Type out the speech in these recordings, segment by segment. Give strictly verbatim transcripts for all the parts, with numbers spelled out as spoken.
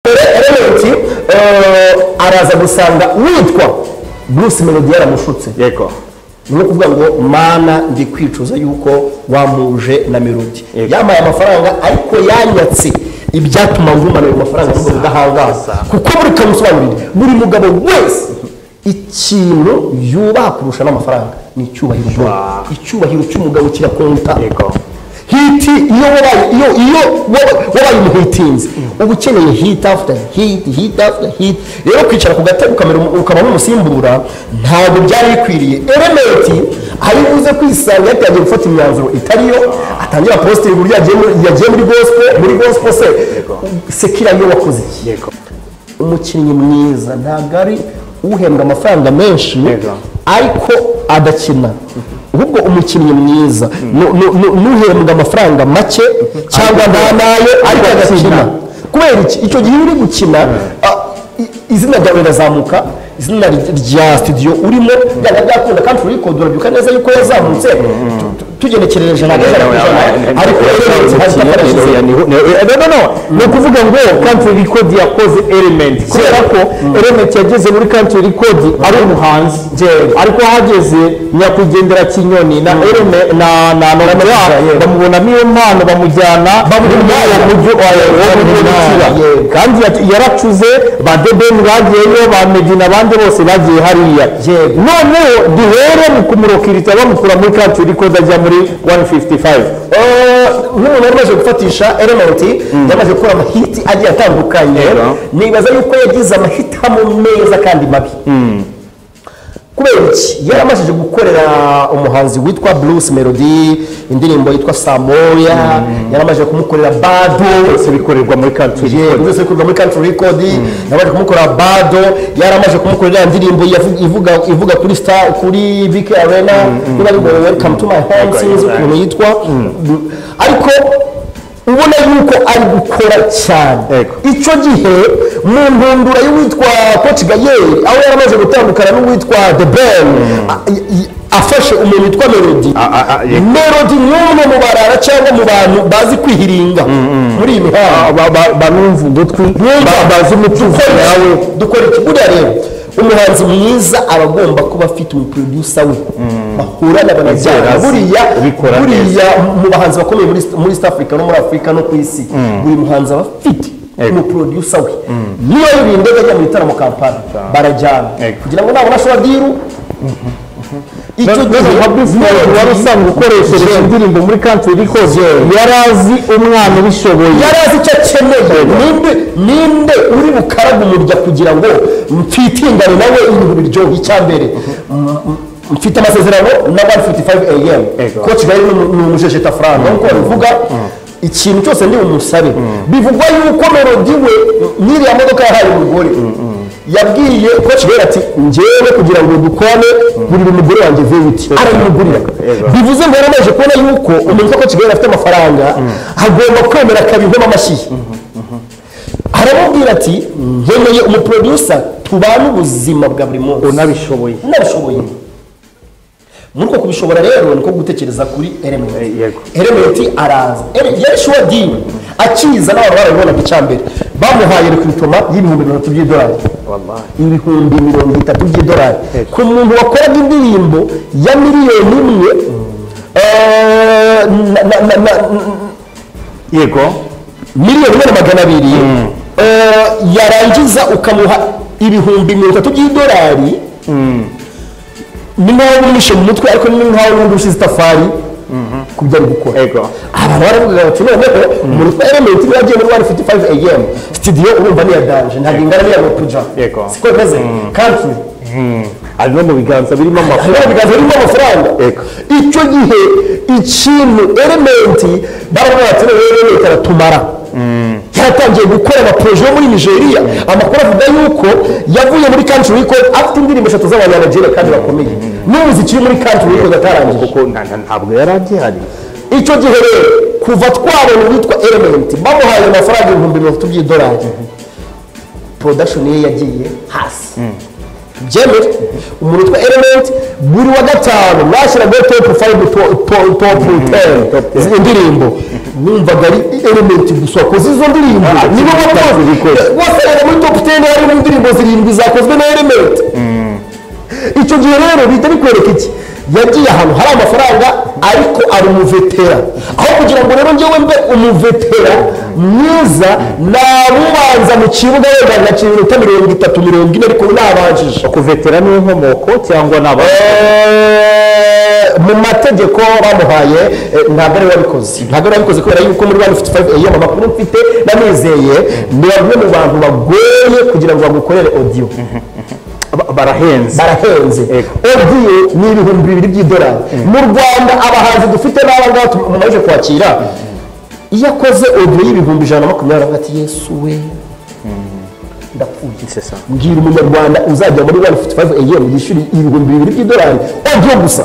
Element araza gusanga witwa Bruce Melody yaramushutse yego ni ukuvuga ngo mana ndi kwicuza yuko wamuje na Melody yamaye amafaranga ariko yanyatse ibyatuma ngumana ayo mafaranga ngo udahangaza kuko buri kamusobanurire buri mugabo wese ikintu yubaha kurusha n'amafaranga ni icyubahiro icyubahiro cy'umugabo kirakonta yego hiti iyo wabaye iyo iyo wabaye umuhitinzi uba ukeneye hit after hit hit after hit rero kwicara ku gatebe ukamera ukaba nk'umusimbura ntabwo byari bikwiriye Element ari buze kwisanga yatangiye gufata imyanzuro itariyo atangira posting buryo yagiye yagiye muri gospel muri gospel se sekira yo wakoze yego umukinnyi mwiza ntabwo ari uhembwa amafaranga menshi ariko adakina ahubwo umukinnyi mwiza nuhembwa amafaranga make cyangwa ntanayo ariko agakina kubera iki icyo gihe uri gukina izina ryawe rirazamuka izina rya studio urimo byaba byakunda kandi record urabyuka neza yuko yazamutse tugenekereje na gaza ariko no no no kuvuga ngo country record yakoze Element kubera ko Element yageze muri country record ari umuhanzi ariko hageze nyakugendera Kinyoni na Element na na no bamubona niyo mpano bamujyana bamujyana mu mujyi wa kandi yaracuze ba Deben bagiyeyo ba Medina abandi bose bagiye hariya none duhere mu kumurokirita bamukura muri country record ajya muri one fifty-five nk'umuntu wamaze gufatisha Element yamaze gukora amahiti agiye atandukanye nibaza yuko yagize amahitamo meza kandi mabi kubera iki yaramaze gukorera umuhanzi witwa Bruce Melody indirimbo yitwa Samoya yaramaze kumukorera Bado se bikorerwa muri country record byose bikorerwa muri country record yaramaze kumukorera Bado yaramaze kumukorera indirimbo ivuga ivuga kuri star kuri Vicky Arena niba ari Welcome to my home sinzi ukuntu yitwa ariko ubona yuko ari gukora cyane icyo gihe mu ntundura y'uwitwa Coach Gayer aho yaramaze gutandukana n'uwitwa The Ben afashe umuntu witwa Melody Melody n'umwe mu barara cyangwa mu bantu bazi kwihiringa muri iyi mihanda banumva udutwi bazi umutuzo yawe dukora iki buriya rero umuhanzi mwiza abagomba kuba afite umuproducer we bahura n'abanajyana buriya buriya mu bahanzi bakomeye muri muri East Africa no muri Africa no ku isi buri muhanzi aba afite umuproducer we niyo yirinde ajya mu bitaramo Kampala barajyana kugira ngo nabona shwa diru icyo gihe wari usanzwe ukoresheje indirimbo muri country record yarazi umwana ubishoboye yarazi icyo akeneye ninde ninde uri bukaraga umurya kugira ngo mfitingane nawe ibintu biryoha icyambere mfite amasezerano na one fifty-five a m Coach Gayer ni umujejeta franga nko bivuga ikintu cyose ndi umusabe bivugwa yuko Melody we niriya modoka yahaye umugore yabwiye Coach Gayer ati njyewe kugira ngo dukwane buri mugore wanjye Vewiti aramugurira bivuze ngo yaramaje kubona yuko umuntu Coach Gayer afite amafaranga agomba kwemera kabihoma amashyi aramubwira ati nkeneye umuproducer tubana ubuzima bwa buri munsi unabishoboye unabishoboye Muko kubishobora rero niko gutekereza kuri Element Element araza yashwa di akiza n'abantu barabona bicambere bamuhaye rekrutoma y'ibihumbi bitatu by'idolari wallahi ibihumbi mirongo itatu by'idolari ku muntu wakora indirimbo ya miliyoni imwe eh yego miliyoni magana abiri eh yarangiza ukamuha ibihumbi mirongo itatu by'idolari ningaho umishe mu mutwe ariko ningaho n'undi sitafari kubyo gukora ego abantu baravuga bati noneho muri Element yagiye muri one fifty-five a m studio urumva ni ya danger ntabwo ingana ni ya Ropuja ego siko meze country ari no mu biganza birimo amafaranga biganza birimo amafaranga ego icyo gihe ikintu Element baravuga bati rero karatumara yaratangiye gukora ama projet muri Nigeria amakuru avuga yuko yavuye muri country record afite indirimbo eshatu z'abanyanigeria kandi bakomeye n'umuziki muri country record atarangije kuko ntabwo yaragiye hari icyo gihe rero kuva twabona witwa Element bamuhaye amafaranga ibihumbi mirongo itatu by'idolari production ye yagiye hasi tubyemere umuntu witwa Element buri wa gatanu mwashyiraga top five top ten indirimbo wumvaga ari Element gusa koze izo ndirimbo nibo bakoze bose muri top ten hari indirimbo zirindwi zakozwe na Element. Icyo gihe rero bita bikwereka iki yagiye ahantu hari amafaranga ariko ari umuvetera aho kugira ngo rero njyewe mbe umuvetera mwiza nabubanza mu kibuga wenda ngakina iminota mirongo itatu mirongo ine ariko nabanjije kuvetera ni inkomoko cyangwa naba mu mategeko bamuhaye ntabwo ari wabikoze ntabwo ari wabikoze kubera yuko muri one fifty-five A M amakuru mfite namizeye ni bamwe mu bantu bagoye kugira ngo bagukorere audio barahenze barahenze audio ni ibihumbi bibiri by'idolari mu Rwanda abahanzi dufite n'abangaba tumaze kwakira iyo akoze audio y'ibihumbi ijana na makumyabiri ati Yesu we ndapfuye c'est ça mbwira umunyarwanda uzajya muri one fifty-five A M yishyura ibihumbi bibiri by'idolari audio gusa.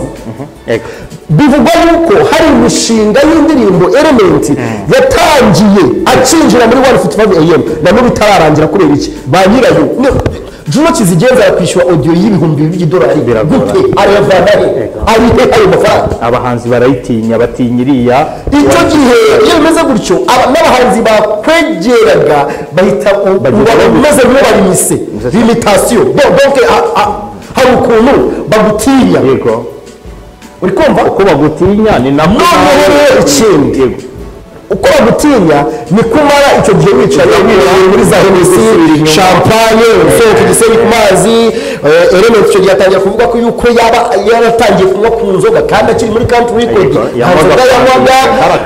Bivugwa yuko hari imishinga y'indirimbo Element yatangiye acinjira muri one fifty-five A M na n'ubu itararangira kubera iki ba nyirayo Juno Kizigenza yakwishyura audio y'ibihumbi bibiri by'idolari gute arevana he ari he ayo mafaranga abahanzi barayitinya batinyiriya icyo gihe iyo bimeze gutyo n'abahanzi bakwegeraga bahita bameze nk'abarimise limitation donc hari ukuntu bagutinya yego uri kumva uko bagutinya ni na noneho ikindi uko bagutinya ni kumara icyo gihe wicaye muri za Hennessy champagne usohoka igisenge ku mazi Element icyo gihe atangira kuvuga ko yuko yaba yaratangiye kunywa ku nzoga kandi akiri muri country record yanywaga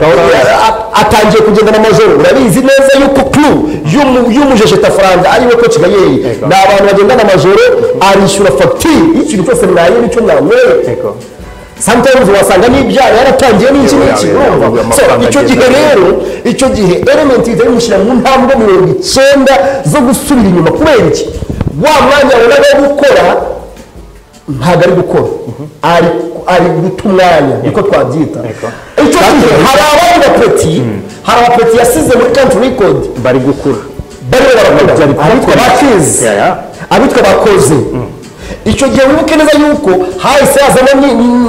atangiye kugenda na majoro urabizi neza yuko crew y'umujeje Franga ari we coach Gayeri ni abantu bagenda na majoro arishyura facture ikintu cyose mwaye nicyo mwanyweye sometimes wasanga n'ibyaha yaratangiye n'iki n'iki so icyo gihe rero icyo gihe Element itari mushyira mu ntambwe mirongo icyenda zo gusubira inyuma kubera iki wa mwanya wabona gukora ntabwo ari gukora ari ari guta umwanya niko twabyita icyo gihe hari abandi bapeti hari abapeti yasize muri country record bari gukura bari barakora abitwa bakizi abitwa bakoze icyo gihe wibuke neza yuko hahise hazamo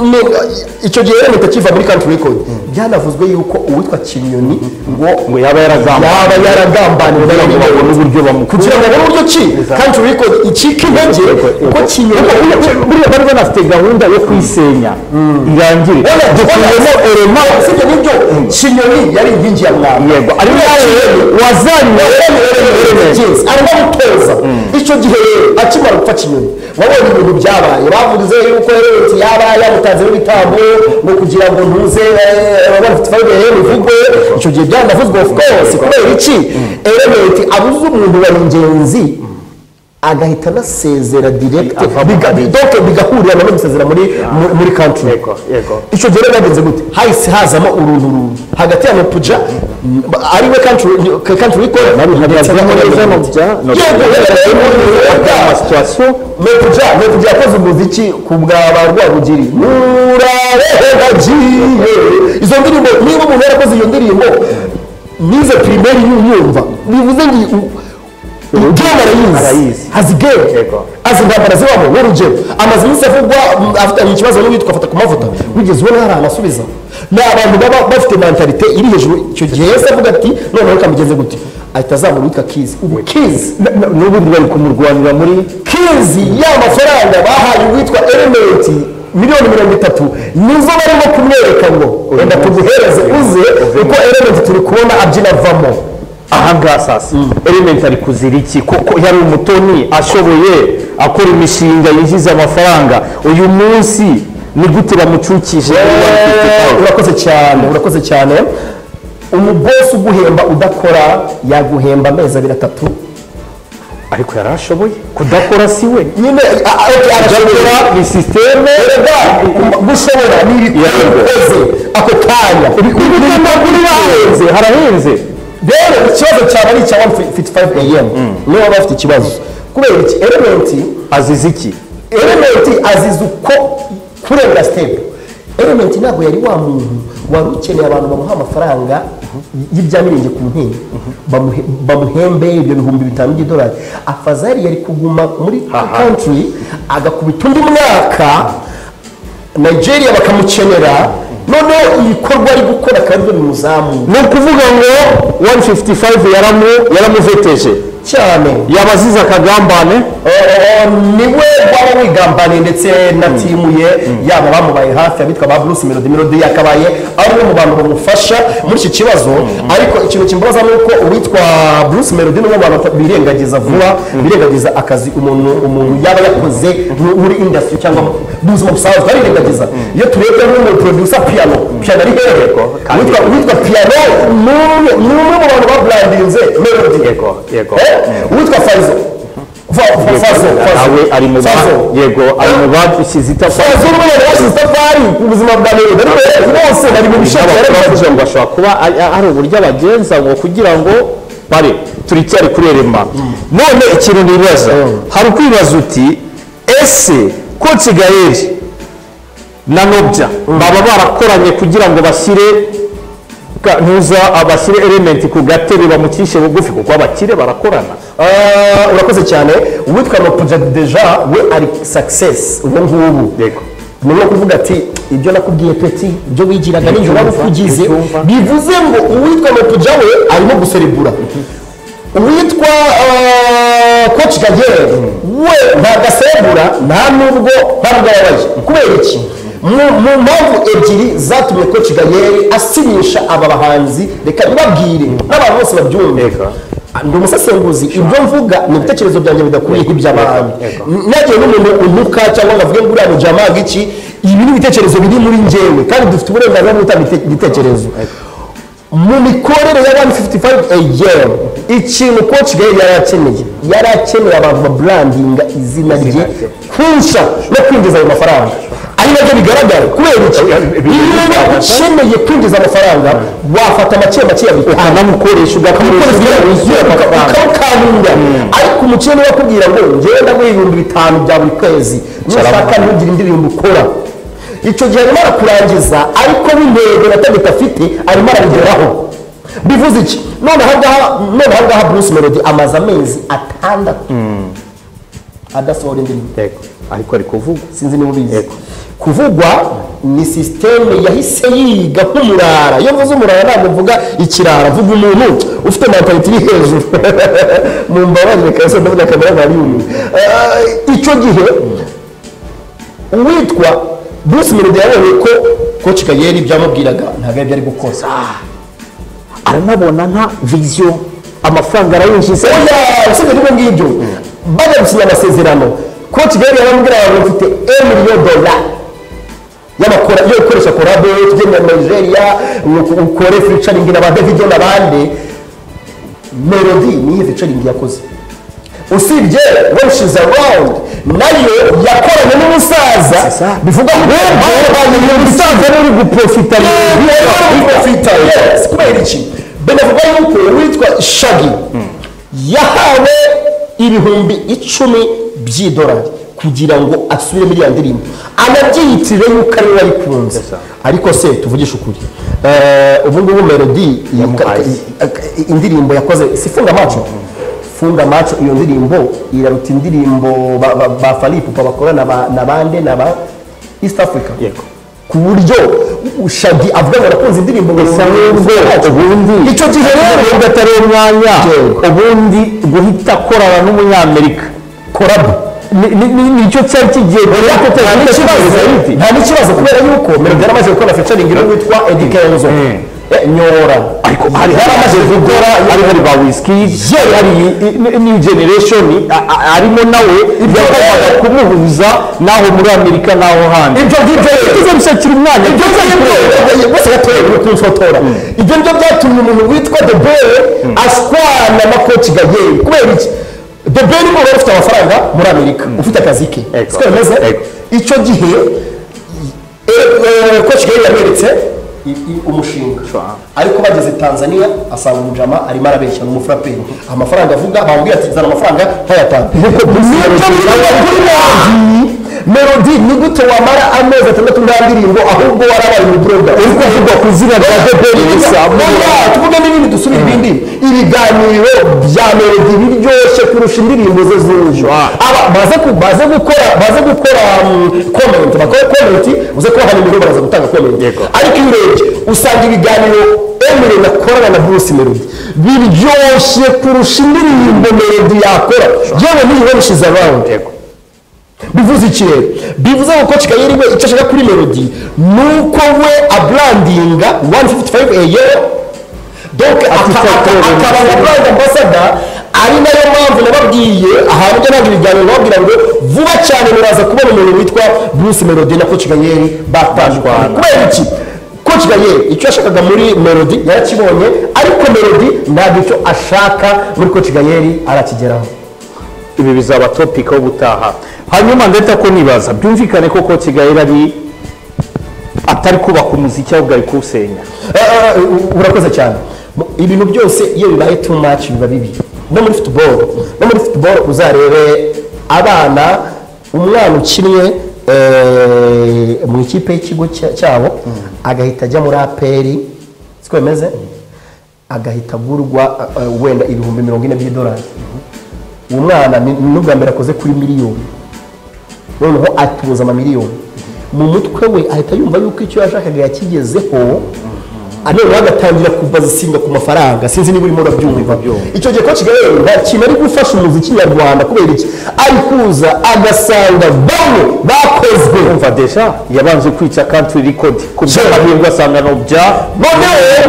icyo gihe Element akiva muri country record byanavuzwe yuko uwitwa Kinyoni ngo ngo yaba yaragambaniwe n'uburyo bamukura kugira ngo abone uburyo ki country record icika intege uko Kinyoni buriya bari banafite gahunda yo kwisenya irangire dukuyemo Element sibyo nibyo Kinyoni yari inkingi ya mwami yego ari nawe wazanye Element arimo gutoza icyo gihe akimara gupfa Kinyoni wabonye ibintu byabaye bavuze yuko Element yaba yamutanze n'ibitambo ngo kugira ngo ntuze one fifty-five A M ivugwe icyo gihe byanavuzwe of course kubera iki Element abuze umuntu wari ingenzi agahita nasezera direct donc bigahurira no gusezera muri muri country icyo gihe bagenze gute hahise hazamo uruntu runtu hagati ya Nopuja ari we country country record situation Nopuja Nopuja yakoze umuziki ku bwa barwabugiri murarehagiye izo ndirimbo niba umuntu yarakoze iyo ndirimbo nize primaire yumva bivuze ngo Game arayizi hazi game azi ndabara zibamo n'urugero amaze iminsi avugwa afitanye ikibazo n'uwitwa afata ku mavuta wigeze ubona hari amasubiza ni abantu baba bafite mentalite iri hejuru icyo gihe yese avuga ati noneho kamugenze gute ahita azamura witwa Kizi ubu Kizi n'ubundi bari kumurwanira muri Kizi ya mafaranga bahaye witwa Element miliyoni mirongo itatu nizo barimo kumwereka ngo wenda tuguhereze uze uko Element turi kubona abyina avamo ahangaha sasa Element ari kuzira iki koko yari umutoni ashoboye akora imishinga yinjiza amafaranga uyu munsi ni gute bamucukije urakoze cyane urakoze cyane umubosi uguhemba udakora yaguhemba amezi abiri atatu ariko yarashoboye kudakora si we nyine arashobora ni systeme gushobora n'ibikoze ako kanya harahenze harahenze rero ikibazo cyaba ari icya one fifty-five A M niba bafite ikibazo kubera iki Element azize iki Element azize uko kurenga step Element ntabwo yari wa muntu wari ukeneye abantu bamuha amafaranga y'ibyamirenge ku nkingi bamuhembe ibyo bihumbi bitanu by'idolari. Afazari yari kuguma muri country agakubita undi mwaka Nigeria bakamukenera, noneho ibikorwa ari gukora kandi bimuzamu. Ni ukuvuga ngo one fifty-five yaramu yaramuveteje cyane, yabazize akagambane. Niwe waba wigambaniye ndetse na timu ye yaba bamubaye hafi abitwa ba Bruce Melody. Melody yakabaye ari mu bantu bamufasha muri iki kibazo, ariko ikintu kimbaza nuko uwitwa Bruce Melody n'uwo bantu birengagiza vuba, birengagiza akazi umuntu umuntu yaba yakoze muri industry cyangwa buzima busanzwe arirengagiza. Iyo turebye n'umuntu producer piano piano ari hehe, witwa witwa piano n'umwe n'umwe mu bantu ba brandinze Melody. Yego yego witwa Faizo awe ari mu yego ari mu bashyize itafari bashyize itafari ku buzima bwa Melody, ariko bose bari mu bishaka baravuga ngo ashobora kuba ari uburyo abagenza ngo kugira ngo bare turicyari kurerema. None ikintu nibaza, hari ukwibaza uti ese Coach Gaël na Nobya baba barakoranye kugira ngo bashyire ntuza abashyire element ku gatebe bamucishe bugufi kuko abakire barakorana? Urakoze cyane. Uwitwa Nobya deja we ari success ubu ngubu. Yego ni no kuvuga ati ibyo nakubwiye peti ibyo wigiraga n'injoro bakugize, bivuze ngo uwitwa Nobya we arimo guserebura. Uwitwa Coach Gaël we ntagaserebura nta nubwo barababaye. Kubera iki? mu mpamvu ebyiri zatumye Coach Gaël asinyisha aba bahanzi, reka bibabwire n'abantu bose babyumva. Ndi umusesenguzi, ibyo mvuga ni ibitekerezo byanjye bidakuye iby'abantu. Nagiye n'umuntu umuka cyangwa ngavuge ngo uriya mujama iki, ibi ni ibitekerezo biri muri njyewe kandi dufite uburenganzira bwo gutanga ibitekerezo. Mu mikorere ya one fifty-five a year ikintu Coach Gaël yari akeneye yari akeneye abantu ba brandinga izina rye kunsha no kwinjiza ayo mafaranga. Ari nabyo bigaragara. Kubera iki? Niba ukeneye kwinjiza amafaranga wafata make make ukanamukoresha ukamukanunda, ariko umukene wakubwira ngo njyewe ndaguha ibihumbi bitanu bya buri kwezi nushaka ntugire indirimbo ukora, icyo gihe arimo arakurangiza ariko n'intego na target afite arimo arabigeraho. Bivuze iki? None ahangaha Bruce Melody amaze amezi atandatu adasohora indirimbo, ariko ari kuvugwa. Sinzi niba ubizi. Kuvugwa ni systeme yahise yiga nk'umurara. Iyo mvuze umurara ntabwo mvuga ikirara, mvuga umuntu ufite mentality iri hejuru. Mu mbabarire kase ndavuga kamera bari umuntu. Icyo gihe uwitwa Bruce Melody yabonye ko Coach Gaël byamubwiraga ntabwo byari gukoza. Aranabona nta vision, amafaranga arayinjiza. Oya, usibye n'ibyo ngibyo bajya gusinya amasezerano, Coach Gaël yaramubwira ngo mfite un million dollars y'amakora yo gukoresha collab tugenda muri Nigeria, ukore featuring na ba Davido n'abandi. Melody ni featuring yakoze. Usibye when she's around nayo yakoranye n'umusaza, bivuga ngo banyine umusaza n'uri guprofita guprofita. Yes, kubera iki? Benavuga yuko witwa Shaggy yahawe ibihumbi icumi by'idolari kugira ngo asubire muri ya ndirimbo, anabyitire yuko ari wayikunze. Ariko se tuvugisha ukuri, ubu ngubu Melody indirimbo yakoze sifunga macho funga macho, iyo ndirimbo iraruta indirimbo ba Falipupa bakorana na bande na ba East Africa. Yego ku buryo Shaggy avuga ngo arakunze indirimbo ngo ubundi icyo gihe rero ugatari umwanya ubundi guhita korana n'umunyamerika collab nicyo cyari kigiye nta n'ikibazo kubera yuko Melody yaramaze gukora featuring witwa Eddy Kenzo Nyora, ariko hari haramaze gukora ari hari ba Wizkid, hari new generation arimo nawe yakoraga kumuhuza naho muri Amerika naho handi. Ibyo ngibyo bize bishakira umwanya, ibyo ngibyo bose batoye kunsotora. Ibyo ngibyo byatumye umuntu witwa The Boy ashwana na Coach Gaël. Kubera iki? The Boy ni umuntu ufite amafaranga muri Amerika, ufite akazi ke. Siko bimeze? Icyo gihe Coach Gaël yameretse umushinga, ariko bageze Tanzania asanga umujama arimo arabeshya n'umufrape amafaranga avuga, bamubwira ati zana amafaranga ntayatanga. melody ni gute wamara amezi atandatu nta ndirimbo ahubwo warabaye mu program uri kuvuga ku izina rya The Ben gusa tuvuge n'ibindi dusubira ibindi ibiganiro bya melody biryoshye kurusha indirimbo ze z'ejo aba baze baze gukora baze gukora comment bakora comment uze ko hano nimero baraza gutanga comment ariko urebye usanga ibiganiro Emile nakorana na Bruce Melody biryoshye kurusha indirimbo melody yakora yewe niyo wishize around bivuze iki rero bivuze ko Coach Kayeri we icyo ashaka kuri melody nuko we abrandinga one fifty-five a year donc akaba brand ambassador ari nayo mpamvu nababwiye ahantu byo ntabwo ibiganiro babwira ngo vuba cyane muraza kubona umuntu witwa Bruce Melody na Coach Kayeri batandukanye kubera iki Coach Kayeri icyo ashakaga muri melody yarakibonye ariko melody ntabwo icyo ashaka muri Coach Kayeri arakigeraho ibi bizaba topic wo gutaha hanyuma ndetse ko nibaza byumvikane ko Coach Kayeri ari atari kubaka umuziki ahubwo ari kuwusenya urakoze cyane ibintu byose iyo bibaye too much biba bibi no muri football no muri football uzarebe abana umwana ukinnye mu ikipe y'ikigo cyabo agahita ajya muri aperi siko bimeze agahita agurwa wenda ibihumbi mirongo ine by'idolari uwo mwana n'ubwa mbere akoze kuri miliyoni noneho atuza amamiliyoni mu mutwe we ahita yumva yuko icyo yashakaga yakigezeho anone agatangira kubaza isinga ku mafaranga sinzi niba urimo urabyumva icyo gihe Coach Kayeri nta kintu ari gufasha umuziki nyarwanda kubera iki ari kuza agasanga bamwe bakozwe umva desha yabanje kwica country record kubyo amahirwe asanga no bya none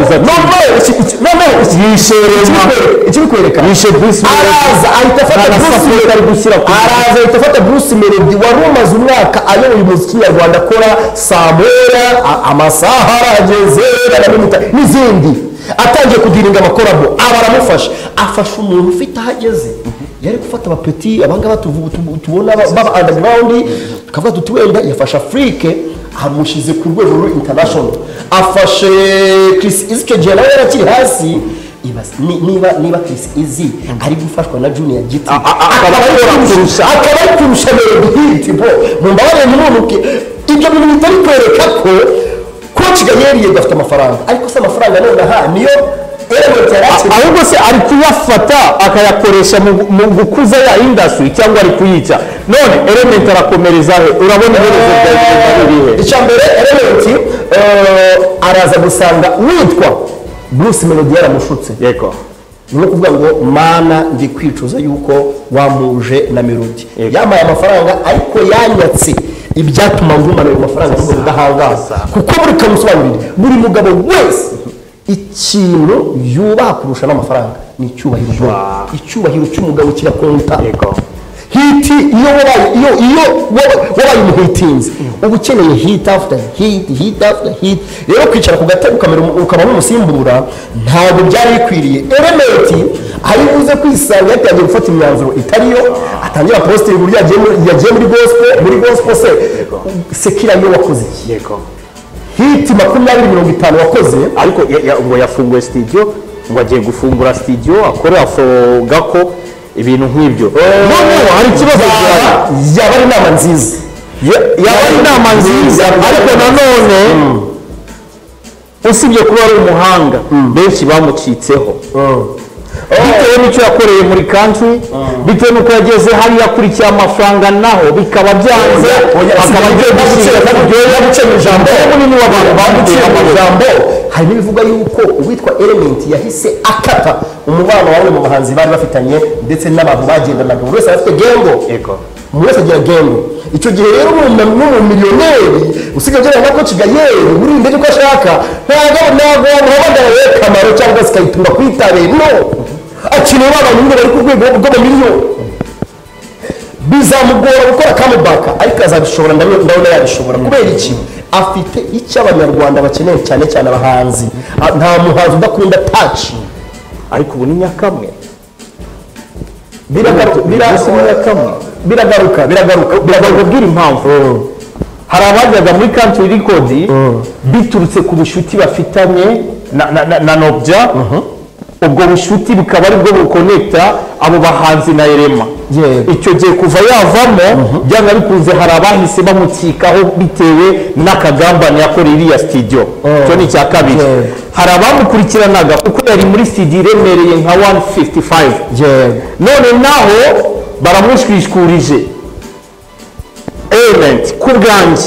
none yisherema icyo bikwereka yishe Bruce araza ahita afata Bruce ari gushyira ku araza ahita afata Bruce Melody wari umaze umwaka ayoboye umuziki nyarwanda akora saa moya amasaha arageze n'izindi atangiye kudiringa amakorabo aba aramufasha afasha umuntu ufite ahageze yari gufata abapeti abangaba tubona baba underground tukavuga tuti wenda yafasha Afrique amushize ku rwego ruri international afashe Chris Izike nawe yarakiri hasi niba niba Chris Izi ari gufashwa na Junior Giti akaba ari kurusha melody bo mu mbabare n'umuntu ibyo bintu bitari kwereka ko Coach Kayeri yagafite amafaranga ariko se amafaranga none ha niyo element yarati ahubwo se ari kuyafata akayakoresha mu gukuza ya industry cyangwa ari kuyica none element arakomereza he urabona iherezo rya birihe icya mbere element araza gusanga witwa Bruce Melody yaramushutse yego ni ukuvuga ngo mana ndi kwicuza yuko wamuje na Melody yamaye amafaranga ariko yanyatse ibyatuma ngumana ayo mafaranga n'ubwo budahangaza kuko buri kamusobanurire buri mugabo wese ikintu yubaha kurusha n'amafaranga ni icyubahiro icyubahiro cy'umugabo kirakonta hiti iyo wabaye iyo iyo wabaye umuhitinzi uba ukeneye hit after hit hit after hit rero kwicara ku gatebe ukamera ukaba n'umusimbura ntabwo byari bikwiriye element ari buze kwisanga yatangiye gufata imyanzuro itariyo atangira posting uburyo yagiye muri gospel muri gospel se sekira yo wakoze iki yego hit makumyabiri mirongo itanu wakoze ariko ngo yafunguye studio ngo agiye gufungura studio akorera Gako ibintu nk'ibyo none hari ikibazo yaba ari inama nziza yaba ari inama nziza ariko nanone usibye kuba ari umuhanga benshi bamucitseho bitewe n'icyo yakoreye muri country bitewe n'uko yageze hari yakurikiye amafaranga naho bikaba byanze akaba agiye guca mu ijambo munini w'abantu bamuciye mu ijambo hari n'ibivuga yuko uwitwa element yahise akata umubano wawe mu bahanzi bari bafitanye ndetse n'abantu bagendanaga buri wese afite gengo buri wese agira gengo icyo gihe rero n'umumiliyoneri usigaye ugera na Coach Kayeri uri imbere uko ashaka ntabwo ntabwo wamuhamagara we Kamaro cyangwa se kayitunga kuri tare no akinira abantu ngo bari ku rwego rw'amamiliyoni bizamugora gukora comeback ariko azabishobora ndabona yabishobora kubera iki afite icyo abanyarwanda bakeneye cyane cyane abahanzi nta muhanzi udakunda touch ariko ubu ni nyakamwe biragaruka biragaruka biragaruka biragaruka bwira impamvu hari abajyaga muri country record biturutse ku bushuti bafitanye na na Nobya ubwo bushuti bukaba ari bwo bukonekita abo bahanzi na Elema. Icyo gihe kuva yavamo byanga bikunze hari abahise bamukikaho bitewe n'akagambane yakoreye iriya studio. Cyo ni cya kabiri. Hari abamukurikiranaga kuko yari muri studio iremereye nka one fifty-five. None naho baramushwishkurije. Element ku bwanjye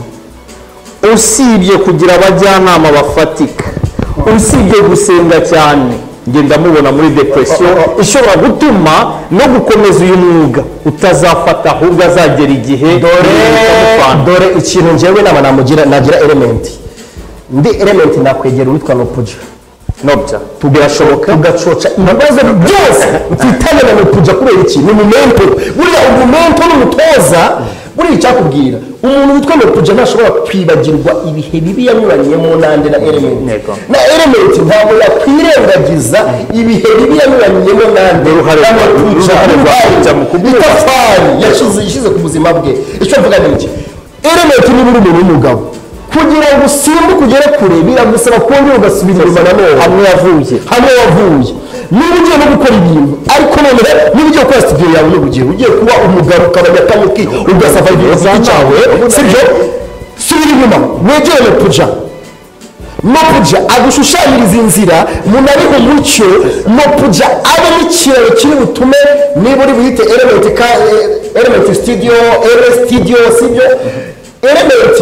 usibye kugira abajyanama bafatika, usibye gusenga cyane, ngenda mubona muri depression ishobora gutuma no gukomeza uyu mwuga utazafata ahubwo azagera igihe. Dore dore ikintu njyewe nama namugira nagira Element, ndi Element nakwegera witwa Nopuja. Nobya tubirashoboka tugacoca ibibazo byose mfitanye na Nopuja kubera iki ni momento buriya umomento n'umutoza buriya icyakubwira umuntu witwa Nopuja ntashobora kwibagirwa ibihe bibi yanyuranyemo nande na Element na Element ntabwo yakwirengagiza ibihe bibi yanyuranyemo nande uruhare rw'Nopuja mu kubitafari yashize yashize ku buzima bwe. Icyo mvuga ni iki, Element ni buri muntu w'umugabo kugira ngo usimbuke ugere kure biragusaba kongera ugasubira inyuma na none hamwe yavuye hamwe wavuye niba ugiye no gukora ibintu ariko none niba ugiye gukora studio yawe n'ubugiye ugiye kuba umugabo ukabanya tamuki ugasava ibintu cyawe sibyo subira inyuma wegere Nopuja. Nopuja agushushanyiriza inzira munari umucyo Nopuja abe n'ikiraro kiri butume niba uri buhite Element ka Element studio L studio sibyo Element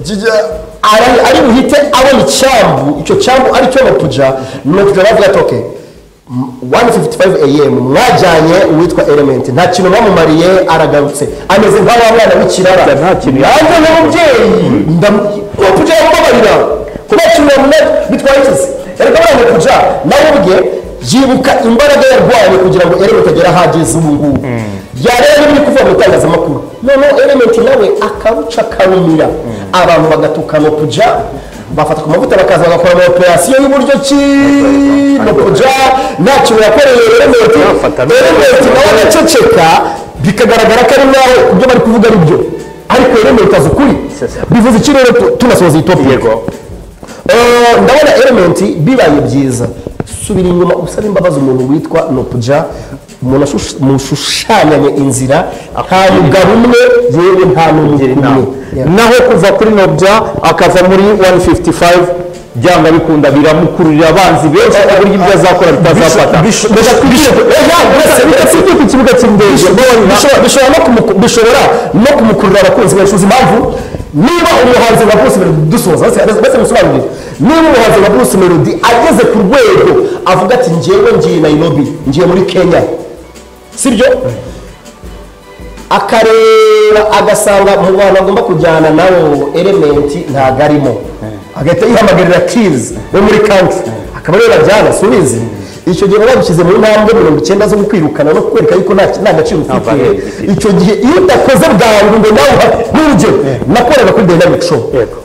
ari buhite abona icyambu, icyo cyambu ari cyo Nopuja. Nopuja bavuga ati okay one fifty-five A M mwajyanye uwitwa Element nta kintu bamumariye aragarutse ameze nka wa mwana w'ikirara nta kintu yanze n'umubyeyi Nopuja yamubabarira kuba kintu bitwaye iki ariko bana Nopuja nawe ubwe yibuka imbaraga yarwaye kugira ngo Element agere ahageze ubu ngubu yareba ibiri kuva mu itangazamakuru none Element nawe akaruca karumira abantu bagatuka Nopuja bafata ku mavuta bakaza bagakora ama operation y'uburyo ki Nopuja nta kintu yakoreye Element Element nawe agaceceka bikagaragara ko ari nawe ibyo bari kuvuga ari byo ariko Element azi ukuri bivuze iki rero tunasoza iyi topic yego ndabona Element bibaye byiza subira inyuma usaba imbabazi umuntu witwa Nopuja umuntu mushushanyanye inzira nta mugabo umwe yewe nta n'umugeri nawe naho kuva kuri Nobya akava muri one fifty-five byanga bikunda biramukururira abanzi benshi uburyo ibyo azakora bitazafata bishobora ku kibuga cy'indege bishobora no kumukururira abakunzi bashuza impamvu niba umuhanzi wa Bruce Melody dusoza base musobanurire niba umuhanzi wa Bruce Melody ageze ku rwego avuga ati njyewe ngiye Nairobi ngiye muri Kenya sibyo akareba agasanga mu bantu agomba kujyana nawo Element ntago arimo agahita yihamagarira Keys wo muri country akaba rero bajyana subizi icyo gihe babishyize mu ntambwe mirongo icyenda zo kwirukana no kwereka yuko nta gaciro ufite icyo gihe iyo udakoze bwangu ngo nawe n'urugero nakoraga kuri Dynamic Show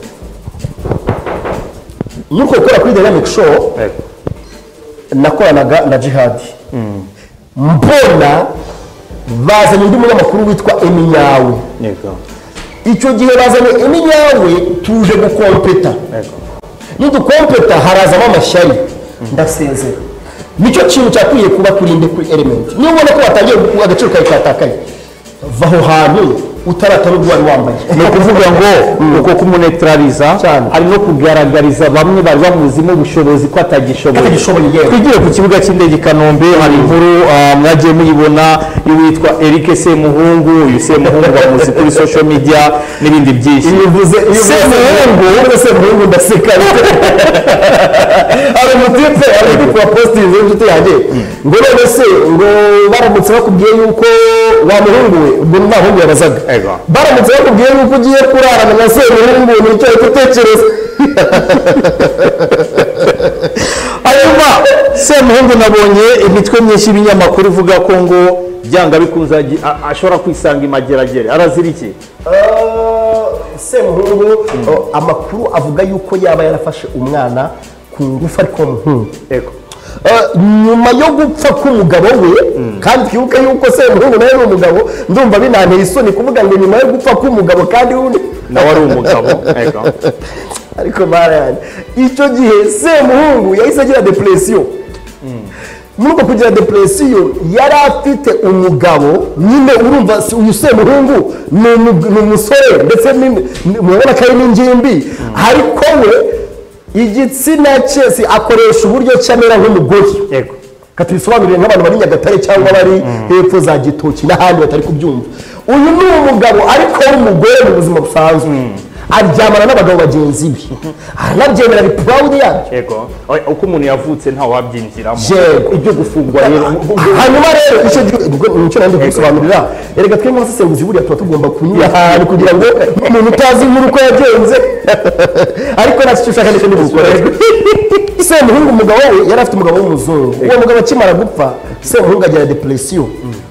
nuko gukora kuri Dynamic Show nakoranaga na Jihad mbona bazanye undi munyamakuru witwa Eminyawe icyo gihe bazanye Eminyawe tuje gukompeta nidukompeta harazamo amashyari ndasezera nicyo kintu cyakwiye kuba kurinde kuri Element niba ubona ko watangiye agaciro kawe katakaye vaho hantu utaratari ubwo wari wambaye no kuvuga ngo uko kumuneutraliza ari no kugaragariza bamwe bari bamuzimo ubushobozi ko atagishoboye twigire ku kibuga cy'indege Kanombe hari inkuru mwagiye muyibona y'uwitwa Eric Semuhungu uyu Semuhungu bamuzi kuri social media n'ibindi byinshi bivuze Semuhungu Semuhungu ndaseka ari mutipe ari ku post izo nshuti yanjye ngo none se ngo baramutse bakubwiye yuko wa muhungu we ubwo ntaho yabazaga baramutse bakubwiye yuko ugiye kurarana na Semuhungu nicyo utekereza ayuma Semuhungu nabonye imitwe myinshi y'ibinyamakuru ivuga ko ngo byanga bikunza ashobora kwisanga imageragere arazira iki Semuhungu amakuru avuga yuko yaba yarafashe umwana ku ngufu ariko muhungu ego nyuma yo gupfa k'umugabo we kandi twibuke yuko Semuhungu nawe ari umugabo ndumva binanteye isoni kuvuga ngo nyuma yo gupfa k'umugabo kandi undi nawe ari umugabo ariko barayane icyo gihe Semuhungu yahise agira depression muri uko kugira depression yari afite umugabo nyine urumva uyu Semuhungu ni umusore ndetse mubona ko ari n'ingimbi ariko we igitsina cye akoresha uburyo cyamera nk'umugore yego katubisobanurire nk'abantu bari Nyagatare cyangwa bari hepfo za Gitoki n'ahandi batari kubyumva uyu ni umugabo ariko w'umugore mu buzima busanzwe aryamana n'abagabo bagenzi be aranabyemera ari proud yabyo yego uko umuntu yavutse nta wabyinjiramo ibyo gufungwa rero hanyuma rero icyo nicyo nandi kubisobanurira erega twe nk'abasesenguzi buriya tuba tugomba kunyura ahantu kugira ngo umuntu utazi inkuru uko yagenze ariko nta cyo ushaka n'icyo ndibukore Semuhungu umugabo we yari afite umugabo w'umuzungu uwo mugabo akimara gupfa Semuhungu agira depression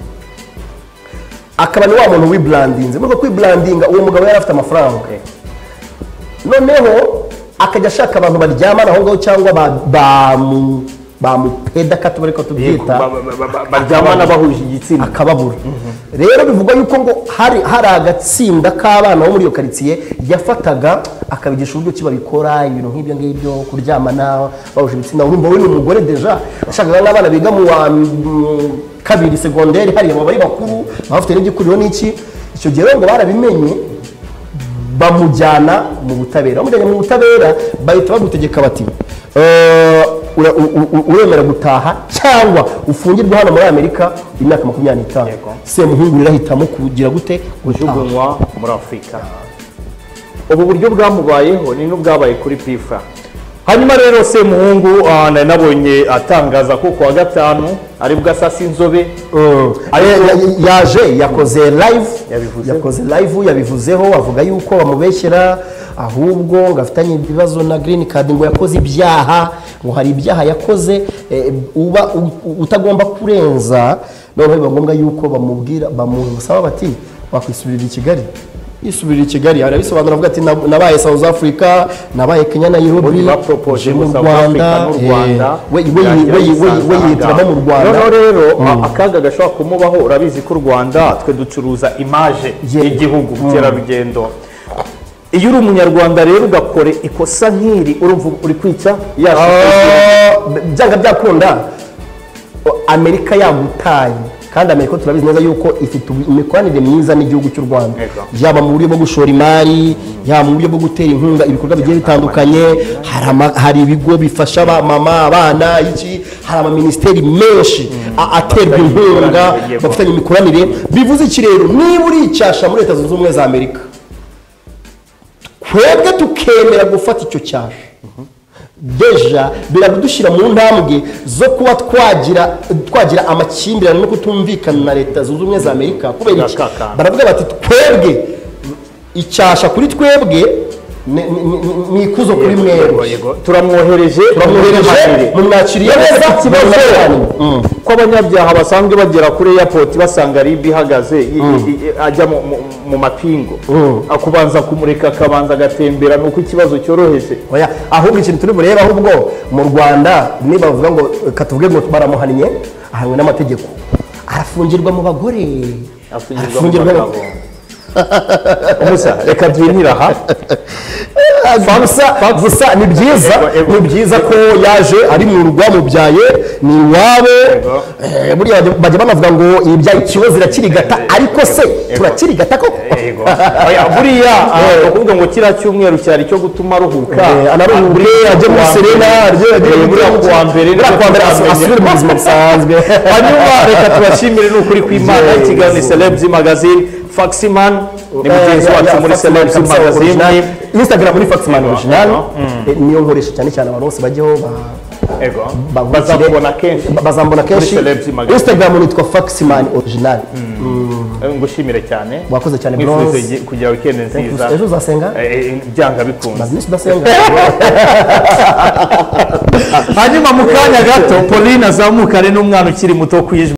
akaba ni wa muntu wibrandinze muri ko kwibrandinga uwo mugabo yari afite amafaranga noneho akajya ashaka abantu baryamana aho ngaho cyangwa bamu bamupeda katubari ko tubyita baryamana bahuje igitsina akababura rero bivugwa yuko ngo hari hari agatsinda k'abana bo muri iyo quartier yafataga akabigisha uburyo ki babikora ibintu nk'ibyo ngibyo kuryamana bahuje ibitsina urumva we ni umugore deja ashakaga n'abana biga mu wa kabiri secondaire hari abo bari bakuru bafite n'igikuriro n'iki icyo gihe ngo barabimenye bamujyana mu butabera bamujyanye mu butabera bahita bagutegeka bati uremera gutaha cyangwa ufungirwa hano muri Amerika imyaka makumyabiri n'itanu Semuhungu rirahitamo kugira gute kujugunywa muri Afurika ubu buryo bwamubayeho ni n'ubwabaye kuri Pifa hanyuma rero Semuhungu nabonye atangaza ko kuwa gatanu ari bwasasa inzobe yaje yakoze live yakoze live yabivuzeho avuga yuko bamubeshyera ahubwo ngo afitanye ibibazo na green card ngo yakoze ibyaha ngo hari ibyaha yakoze uba utagomba kurenza none biba ngombwa yuko bamubwira bamusaba bati wakwisubirira i Kigali yisubirira i Kigali arabisobanura avuga ati nabaye South Africa nabaye Kenya na Nairobi mu Rwanda we we yitramo mu Rwanda rero akaga gashobora kumubaho urabizi ko u Rwanda twe ducuruza image y'igihugu mukerarugendo iyo uri umunyarwanda rero ugakora ikosa nk'iri urumva uri kwica byanga byakunda Amerika yagutaye kandi Amerika turabizi neza yuko ifite imikoranire myiza n'igihugu cy'u Rwanda yaba mu buryo bwo gushora imari yaba mu buryo bwo gutera inkunga ibikorwa bigiye bitandukanye hari ibigo bifasha abamama abana iki hari ama ministeri menshi aterwa inkunga bafitanye imikoranire bivuze iki rero niba uri icyasha muri Leta Zunze Ubumwe za Amerika twebwe tukemera gufata icyo cyasha deja biradushyira mu ntambwe zo kuba twagira twagira amakimbirane no kutumvikana na Leta Zunze Ubumwe za Amerika kubera iki baravuga bati twebwe icyasha kuri twebwe ni ikuzo kuri mwebwe turamwohereje turamwohereje mu mwakiriye neza kibazo ko abanyabyaha basanzwe bagera kuri airport basanga ribi ihagaze ajya mu mapingo akubanza kumureka akabanza agatembera nuko ikibazo cyoroheje oya ahubwo ikintu turi bureba ahubwo mu Rwanda niba bavuga ngo katuvuge ngo baramuhannye ahanwe n'amategeko arafungirwa mu bagore afungirwa mu umusa reka dwinira aha Famsa gusa ni byiza ni byiza ko yaje ari mu rugwa mu byaye ni iwabo buriya bajya banavuga ngo ibya ikibazo irakirigata ariko se turakirigata koko buriya ukuvuga ngo kira cyumweru cyari cyo gutuma ruhuka anaruhure ajye muri Serena ajye muri kuwa mbere ni kuwa mbere asubire mu buzima busanzwe hanyuma reka tubashimire n'ukuri kw'Imana ikiganiro Celebs Magazine Faximan ni mugenzi wacu muri Celebs Magazine Instagram muri Faximan original niyo nkoresha cyane cyane abantu bose bajyeho ego bazabona kenshi bazambona kenshi Instagram nitwa Faximan original ngushimire cyane wakoze cyane bronze kugira weekend nziza ejo uzasenga byanga bikunze bazini udasenga hanyuma mu kanya gato Pauline azamukane n'umwana ukiri muto kwijwe